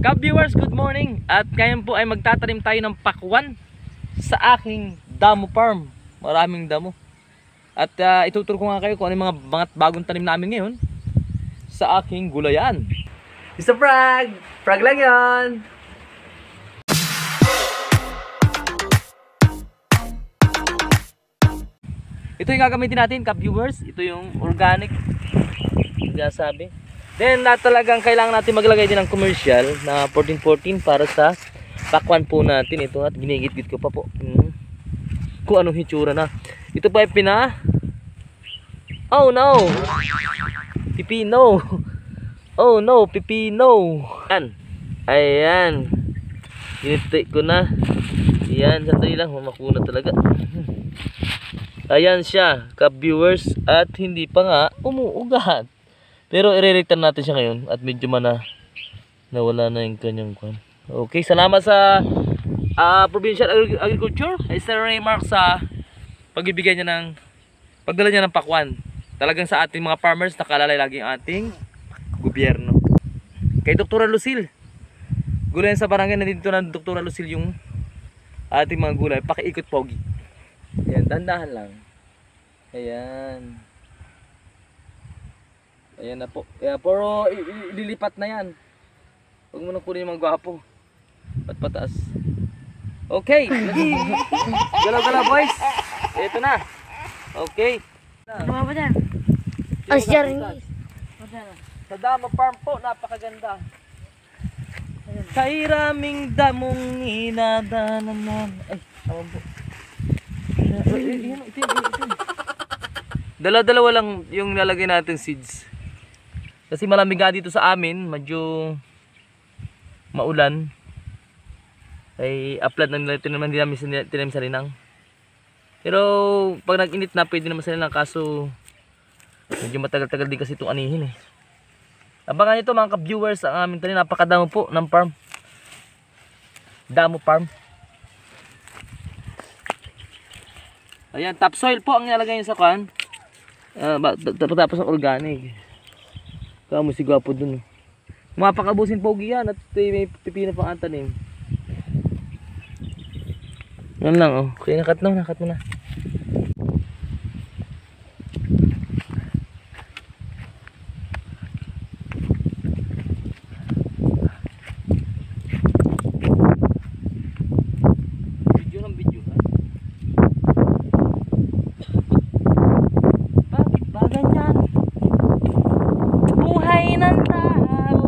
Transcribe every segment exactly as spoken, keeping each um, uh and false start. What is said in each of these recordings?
Ka-viewers, good morning. At ngayon po ay magtatanim tayo ng pakwan sa aking damo farm. Maraming damo. At uh, ituturo ko nga kayo kung ano yung mga, mga bagong tanim namin ngayon sa aking gulayan. Mister Frag! Frag lang yan! Ito yung gagamitin natin, ka-viewers. Ito yung organic. Sabi. Then na talagang kailangan natin maglagay din ng commercial na fourteen fourteen para sa pakwan po natin ito, at ginigit-git ko pa po hmm. kung anong hitsura na. Ito pa ay pina Oh no, pipino. Oh no, pipino. Ayan, ayan, giniti ko na. Ayan, sandali lang, mamakuna talaga. Ayan siya, ka-viewers, at hindi pa nga umuugat. Pero i-rerektan natin siya ngayon at medyo mana nawala na yung kanyang kwan. Okay, salamat sa uh, Provincial Agriculture, Mister Raymark, sa pagbibigay niya ng pagdala niya ng pakwan. Talagang sa ating mga farmers nakalalay lagi ang ating gobyerno. Kay Doktora Lucille, gulay sa barangay, nandito na Doktora Lucille yung ating mga gulay. Pakiikot pogi. Ayan, dandahan lang. Ayan. Ayan na po. Kaya puro ililipat na yan. Huwag mo na kunin yung mga gwapo. Pat pataas. Okay. Galaw-galaw boys. Ito na. Okay. Ano ba dyan? Ang siyari. Sa damo farm po, napakaganda. Kay raming damong inadananan. Ay, tawag po. Dala-dalawa lang yung lalagay natin seeds. Kasi malamig nga dito sa amin, medyo maulan. Ay upload na nila, tinaman din namin tinanim sa linang. Pero pag nag-init na, pwede naman sa linang, kaso medyo matagal-tagal din kasi itong anihin eh. Abangan nyo ito mga ka-viewers, ang aming tanim, napakadamo po ng farm. Damo farm. Ayan, topsoil po ang nilalagay nyo sa kan. Uh, tapos ang organic. Kamo si gwapo dun. Mapakabusin pogi yan, at may pipino pang antanim. Yan lang oh. Kaya nakat na, nakat mo na. Video ng video ha. Bakit ba ganyan? Buhay ng tao.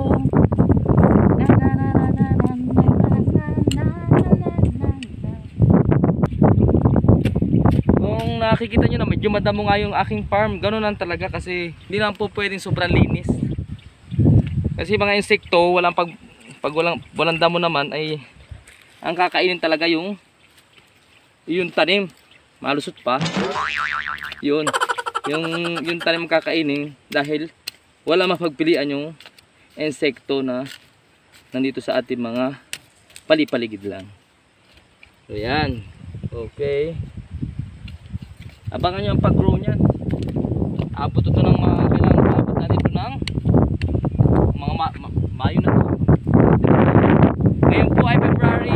Kung nakikita nyo na medyo madamo nga yung aking farm, ganun lang talaga, kasi hindi lang po pwedeng sobrang linis. Kasi mga insekto, walang pag, pag walang, walang damo naman, ay ang kakainin talaga yung yung tanim. Malusot pa. Yun. Yung, yung tanim kakainin dahil wala mapagpilian yung insekto na nandito sa ating mga palipaligid lang. So yan. Okay. Abangan nyo ang pag-grow nyan. Abot ito ng mga kailangan. Abot natin ito ng mga ma ma Mayo na ito. Ngayon po ay February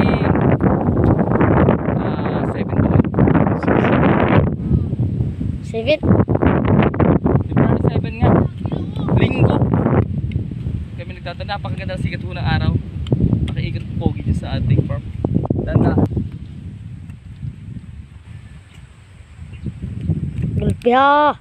uh, seven. Seven? February seven nga. Linggo. Kami nagtatanda. Napakaganda ng sikat ho ng araw. Pakiikot pogi dyan sa ating farm. Danda. Gulpya!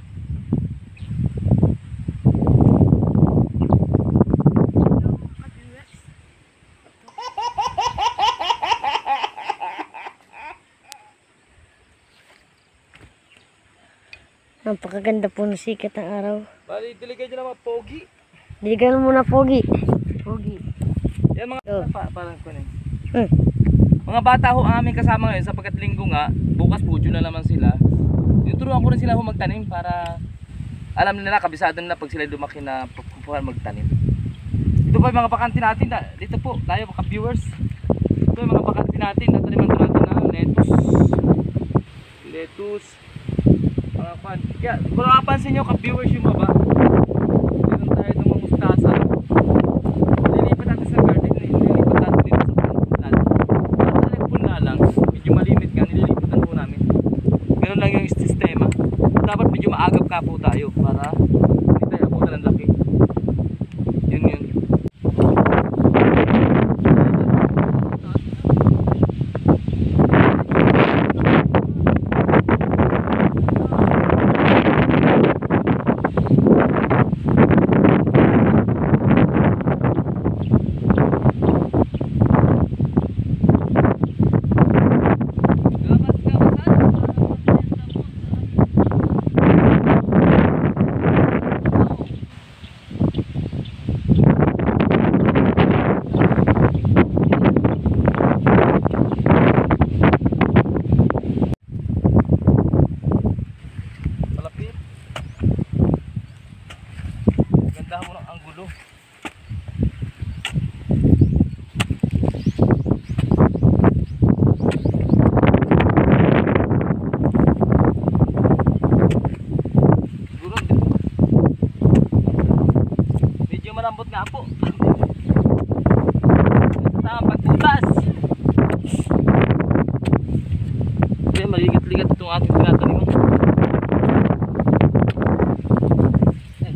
Napakaganda po ng sikat ng araw. Bali, diligay dyan naman pogi. Diligan mo na pogi. Pogi. Yan mga Oh. pa, parang ko na. Hmm. Mga bata ho ang aming kasama ngayon, sapagkat linggo nga, bukas pudyo na naman sila. Tinuturuan ko rin sila ho magtanim para alam nila, kabisado nila pag sila lumaki na pupuhan magtanim. Ito po yung mga bakanti natin. Dito po, tayo mga viewers. Ito yung mga bakanti natin. Nataniman natin na lettuce. Lettuce. Mga pan. Kaya, kung nakapansin nyo, ka-viewers yung baba. Meron tayo ng mga mustasa. Lilipat natin sa garden bangka po tayo para hindi tayo abutan ng laki. Yun yun. Malambot nga po. Tama pagbutas. Kaya maligat-ligat itong ating tinataniman. Eh.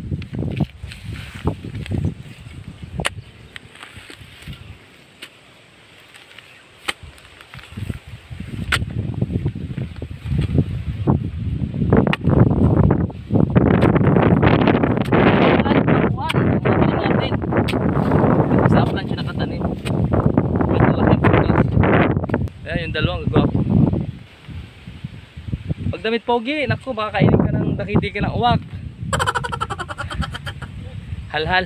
Ayan yung dalawang gwapo. Pag damit pogi, naku, baka kainin ka ng dakiti ka ng uwak. Hal-hal.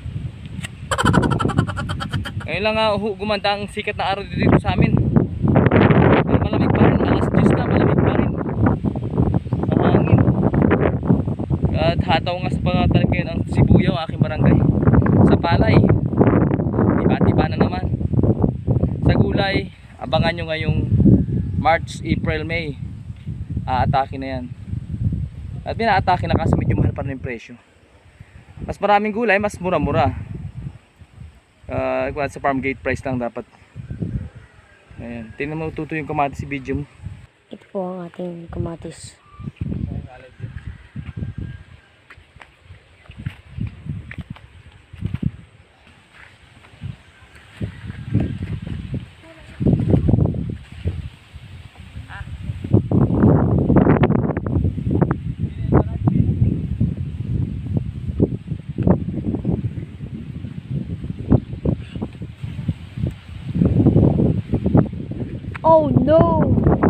Ngayon lang uh, gumanda ang sikat na araw dito sa amin. Pero malamig pa rin, alas diyes na, malamig pa rin. Mahangin. At hataw nga sa pangatalag ngayon ang Sibuyaw, aking barangay. Sa palay, iba-iba na naman. Sa gulay, abangan nyo ngayong March, April, May. Aatake na yan. At pina-atake na kasi medyo mahal pa rin yung presyo. Mas maraming gulay, mas mura-mura. Uh, sa farm gate price lang dapat. Ayan. Tingnan mo tuto yung kamatis si video mo. Ito po ang ating kamatis. Oh no!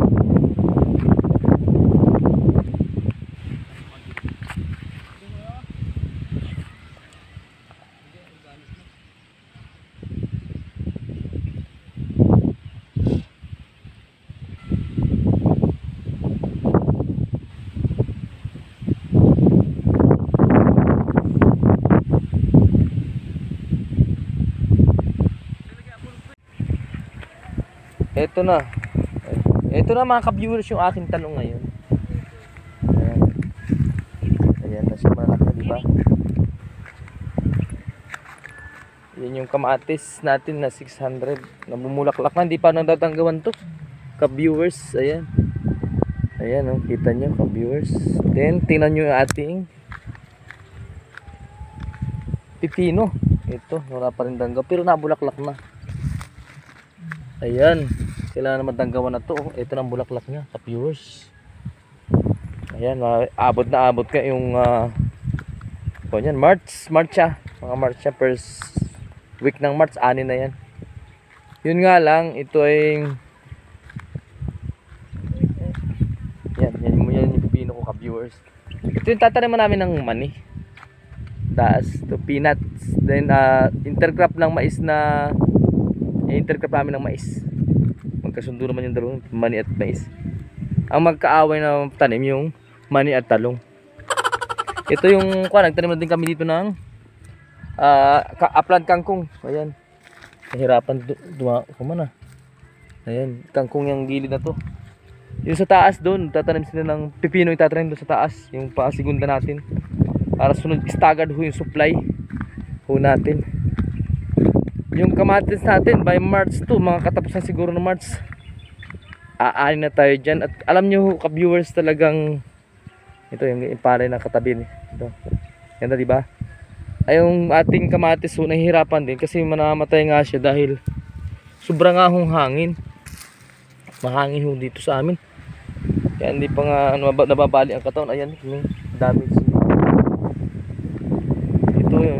Ito na. Ito na mga ka-viewers yung aking talong ngayon. Ayan. Ayan na siya malaki, di ba? Yan yung kamatis natin na six hundred. Namumulaklak na, hindi pa natatanggawan to. Ka-viewers, ayan. Ayan, oh, kita nyo ka-viewers. Then, tingnan nyo yung ating pipino. Ito, wala pa rin tanggaw, pero nabulaklak na. Ayan, kailangan naman tanggawan na to. Ito ng bulaklak niya, ka-viewers. Ayan, abot na abot ka yung uh, yan, March, March siya. Mga March siya, first week ng March, ani na yan. Yun nga lang, ito ay yan, yan, yan yung pipino ko, ka-viewers. Ito yung tataniman namin ng mani. Taas, to peanuts. Then, uh, intercrop ng mais na intercrop namin ng mais. Magkasundo naman yung dalawang mani at mais. Ang magkaaway na tanim yung mani at talong. Ito yung kuha, nagtanim na din kami dito ng uh, upland kangkong. Ayan, nahirapan kumana. Ayan, kangkong yung gilid na to. Yung sa taas doon, tatanim sila ng pipino, itatanim doon sa taas, yung pasigunda natin para sunod, staggered ho yung supply ho natin. Yung kamatis natin by March two, mga katapusan siguro ng March, aanin na tayo dyan. At alam nyo ka-viewers, talagang Ito yung pare na katabi ni. Ito. Ganda, di ba? Ay yung ating kamatis ho, nahihirapan din kasi manamatay nga siya dahil sobrang nga hong hangin. Mahangin ho dito sa amin. Kaya hindi pa nga ano, nababali ang katawan. Ayan, yung damage. Ito yun.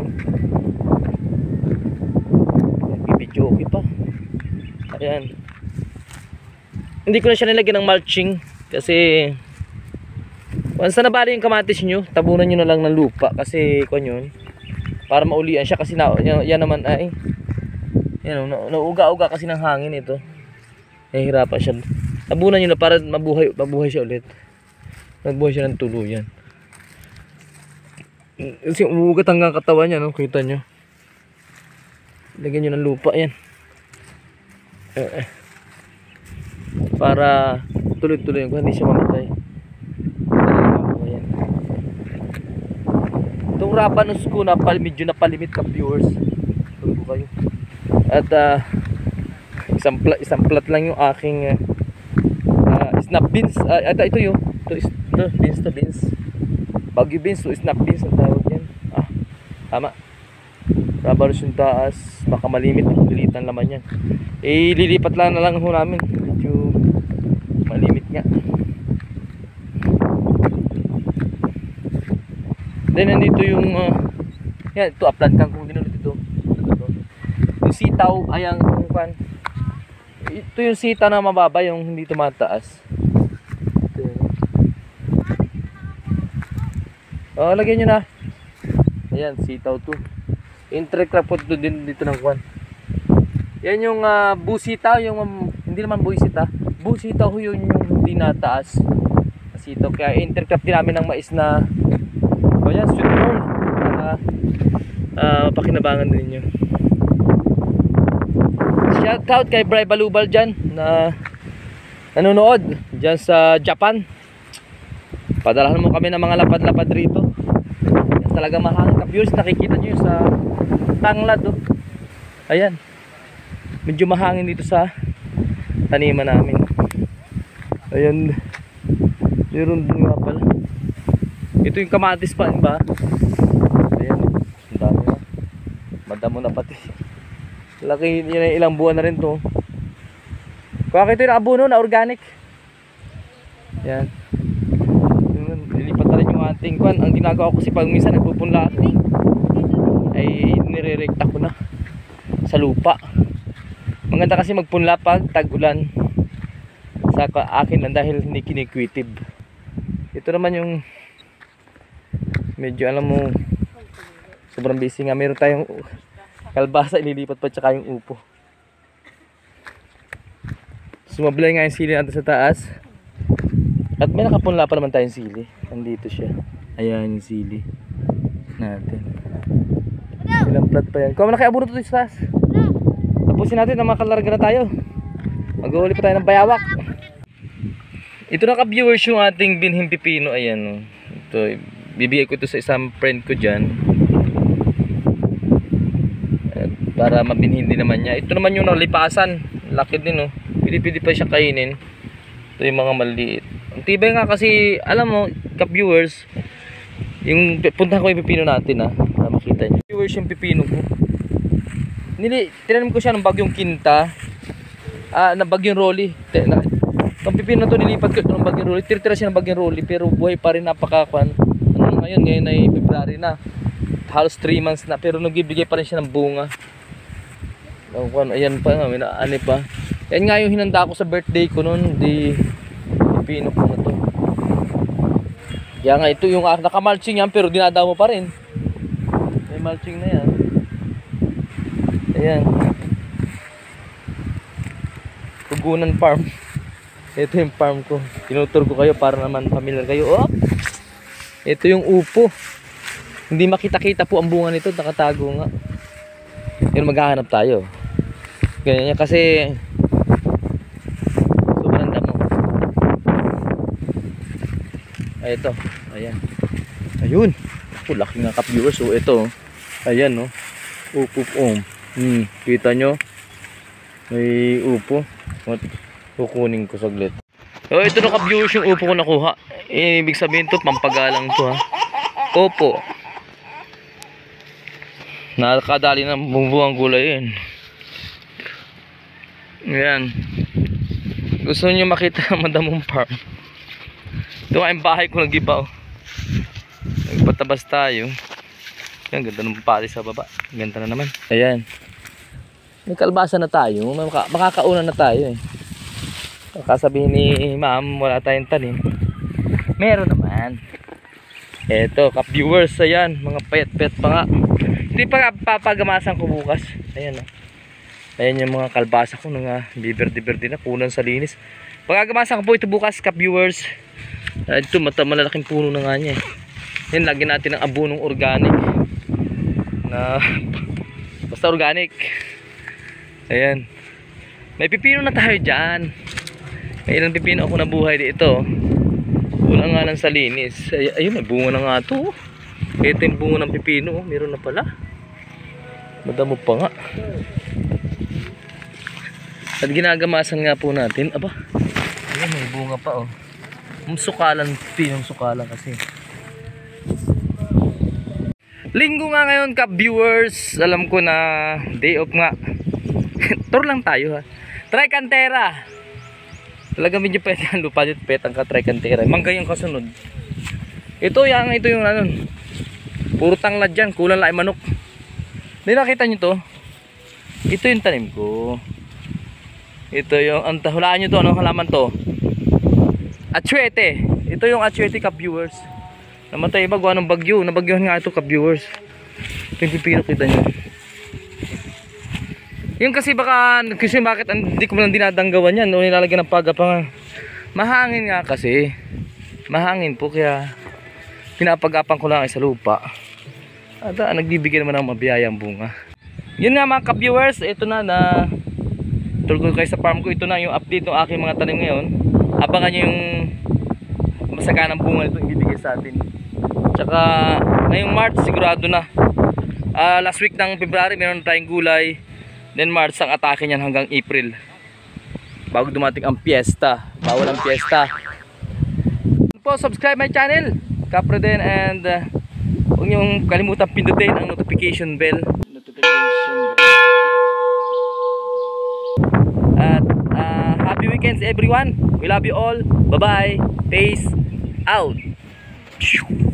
Bibidyo okay pa. Ayan. Hindi ko na siya nilagyan ng mulching kasi once na nabali yung kamatis nyo, tabunan nyo na lang ng lupa kasi kung yun, para maulian siya kasi na, yan, yan naman ay yan, na, nauga-uga kasi ng hangin ito. Nahihirapan siya. Tabunan nyo na para mabuhay, mabuhay siya ulit. Magbuhay siya ng tuluyan. Kasi umuugat hanggang katawan niya, no? Kita nyo. Lagyan nyo ng lupa yan. Eh, eh. Para tuloy-tuloy yung hindi siya mamatay. Ayan. Itong rabanus ko na pal, medyo napalimit ka viewers. Tuloy ko kayo. At uh, isang, plat, isang plat lang yung aking uh, snap beans. Uh, ito, ito yun. Ito, ito, beans to beans. Bagyo beans to snap beans ang tawag yan. Ah, tama. Rabanus yung taas. Baka malimit. Lilitan naman yan. Eh, lilipat lang na lang ho namin. Medyo malimit nga. Then nandito yung uh, yan, ito upland kang kung ginulit ito. Yung sitaw ay ang kan. Ito yung sitaw na mababa, yung hindi tumataas. Ito yun. Oh, lagyan nyo na. Ayan, sitaw to. Intercrop to din dito ng kwan. Yan yung uh, busitaw, yung um, hindi naman buisita. Busitaw ho yun yung hindi nataas. Sitaw. Kaya intercrop din namin ng mais na o yan, sweet corn. Para uh, pakinabangan din nyo. Shout out kay Bray Balubal dyan na nanonood dyan sa Japan. Padalahan mo kami ng mga lapad-lapad rito. Yan talaga mahangin ka viewers. Nakikita nyo sa tanglad. Oh. Ayan. Medyo mahangin dito sa taniman namin. Ayan. Meron din nga pala. Ito yung kamatis pa, ba? Ayan. Ang dami na. Madamo na pati. Laki yun ay ilang buwan na rin to. Kaya ito yung abono na organic. Ayan. Lilipat na rin yung ating kwan. Ang ginagawa ko kasi pag minsan nagpupunla ako ay nirerekta ko na sa lupa. Maganda kasi magpunla pag tag-ulan sa akin lang dahil hindi kinikwitib. Ito naman yung medyo alam mo sobrang busy nga. Meron tayong kalbasa ililipat pa tsaka yung upo. Sumablay nga yung sili natin sa taas. At may nakapunla pa naman tayong sili. Nandito siya. Ayan yung sili natin. Ilang plat pa yan. Kung malaki abuno ito sa taas. Tapusin natin na makalarga na tayo. Mag-uhuli pa tayo ng bayawak. Ito na ka-viewers yung ating binhing pipino. Ayan o. Ito, bibigay ko ito sa isang friend ko dyan. At para mabinhin din naman niya. Ito naman yung nalipasan. Laki din o. Pili-pili pa siya kainin. Ito yung mga maliit. Ang tibay nga kasi, alam mo, ka-viewers, yung puntahan ko yung pipino natin ha. Na makita niyo. Viewers yung pipino ko. Nili, tinanim ko siya ng bagyong kinta. Ah, ng bagyong rolly. Ang pipino na to nilipat ko ng bagyong rolly. Tira-tira siya ng bagyong rolly pero buhay pa rin, napakakuan. Ano ngayon, ngayon ay February na. Halos three months na pero nagbibigay pa rin siya ng bunga. Kuan, ayan pa, may naani pa. Yan nga yung hinanda ko sa birthday ko noon, di pipino ko na to. Kaya nga ito yung naka-mulching yan pero dinadaw mo pa rin. May mulching na yan. Ayan. Tugunan farm. Ito yung farm ko. Tinutur ko kayo para naman familiar kayo. Oh! Ito yung upo. Hindi makita-kita po ang bunga nito. Nakatago nga. Pero maghahanap tayo. Ganyan yan kasi sobrang damo. Ay ito. Ayan. Ayun. Oh, laki nga ka-viewers. So ito. Ayan no. Oh. Upo po. Hmm, kita nyo? May upo. Kukunin ko saglit. Oh, ito na ka-viewers yung upo ko nakuha. Eh, ibig sabihin to, pampagalang to ha. Opo. Nakakadali ng bumbuang gulay yun. Ayan. Gusto nyo makita ang Madamong Farm. Ito nga yung bahay ko nag-iba oh. Nagpatabas tayo. Ayan, ganda ng pali sa baba. Ganda na naman. Ayan. May kalbasa na tayo. Maka makakauna na tayo eh. Kasabihin ni ma'am, wala tayong tanim. Meron naman. Eto, ka-viewers, ayan. Mga pet-pet pa nga. Hindi pa nga papagamasan ko bukas. Ayan oh. Ayan yung mga kalbasa ko. Nga biberde-berde na. Kulang sa linis. Pagagamasan ko po ito bukas, ka-viewers. Uh, ito, mata malalaking puno na nga niya eh. Yan, lagyan natin ng abunong organic. Na, basta organic. Ayan. May pipino na tayo dyan. May ilang pipino ako nabuhay dito. Kulang nga lang sa linis. Ay, ayun, may bunga na nga ito. Ito yung bunga ng pipino. Meron na pala. Madamo pa nga. At ginagamasan nga po natin. Aba, ayun, may bunga pa oh. Sukalan, pinong sukalan kasi. Linggo nga ngayon ka viewers. Alam ko na day off nga. Tour lang tayo ha. Tricantera. Talaga medyo pwede ang lupa dito. Petang ka Tricantera. Mangga yung kasunod. Ito yung, ito yung ano. Puro tanglad dyan. Kulang lang ay manok. Hindi nakita nyo to. Ito yung tanim ko. Ito yung, ang hulaan nyo to. Anong halaman to? Atsuete. Ito yung atsuete ka viewers. Namatay iba gawa ng bagyo. Nabagyohan nga ito ka viewers. Ito yung pipino kita nyo. Yung kasi baka, kasi bakit hindi ko lang dinadanggawan yan. O nilalagyan ng pagapang. Mahangin nga kasi. Mahangin po kaya pinapagapang ko lang ay sa lupa. At ah, nagbibigay naman ng mabiyayang bunga. Yun nga mga ka-viewers. Ito na na tour ko kayo sa farm ko. Ito na yung update ng aking mga tanim ngayon. Abangan nyo yung masaganang bunga nito ibibigay sa atin. Tsaka ngayong March sigurado na. uh, Last week ng February meron tayong gulay. Then March ang atake niyan hanggang April. Bago dumating ang piyesta. Bawal ang piyesta. Po, subscribe my channel Kapreden, and uh, huwag niyong kalimutan pindutin ang notification bell. Notification bell. At uh, happy weekends everyone. We love you all. Bye bye. Peace out.